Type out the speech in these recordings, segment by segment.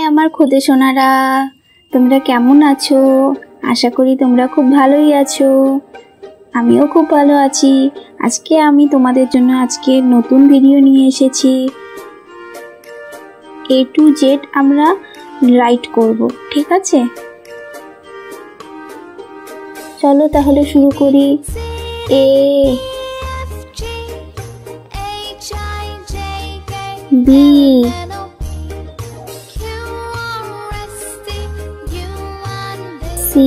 High আমার খুদে সোনারা, তোমরা কেমন আছো? আশা করি তোমরা খুব ভালোই আছো। আমিও খুব ভালো আছি। আজকে আমি তোমাদের জন্য নতুন ভিডিও নিয়ে এসেছি। A to Z আমরা রাইট করব, ঠিক আছে? চলো তাহলে শুরু করি। A B C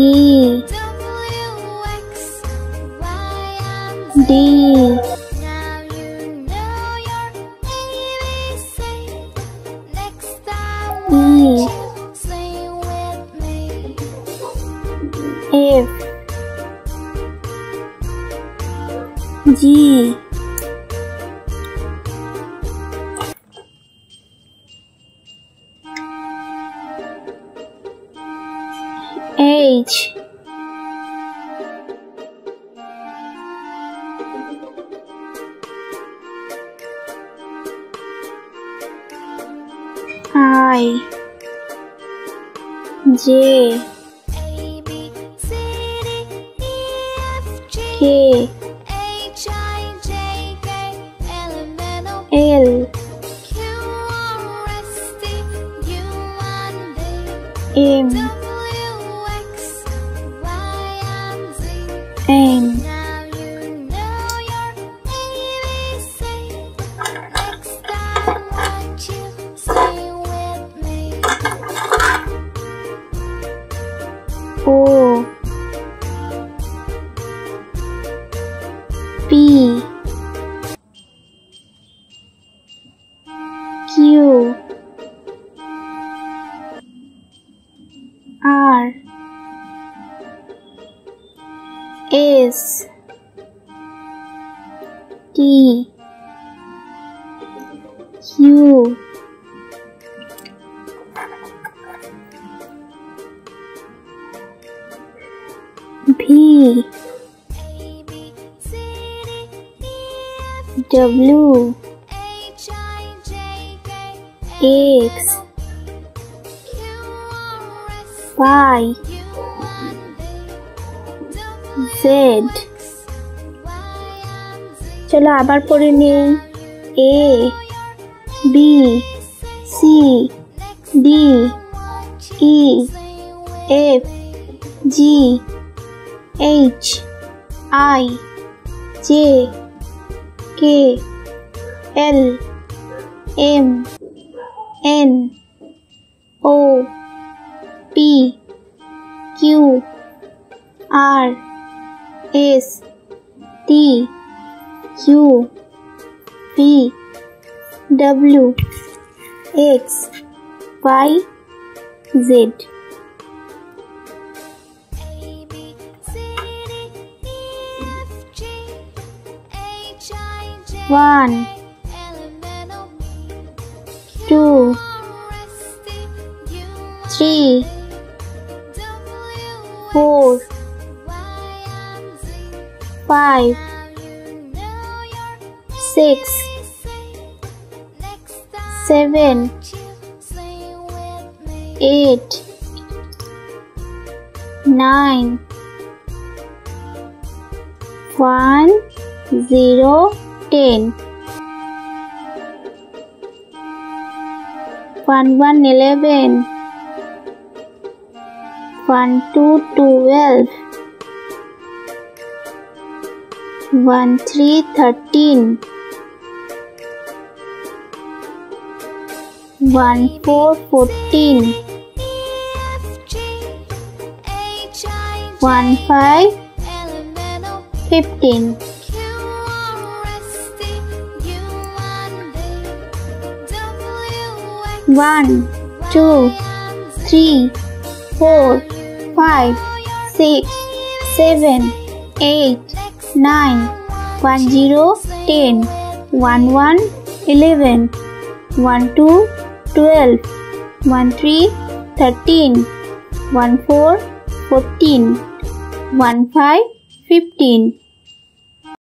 D E F G H I J K L M N O P Q R S T Q V W X Y Z। চলো আবার পড়ে নেই। A B C D E F G H I J K L M N O P Q R S T U V W X Y Z। 1 2 3 4 5 6 7 8 9 1 0 10 1 1 11 1 2 12 1 3 13 1 4 14 1 5 15 1 2 3 4 5 6 7 8 9 1 0 10 1 1 11 1 2 12 1 3 13 1 4 14 1 5 15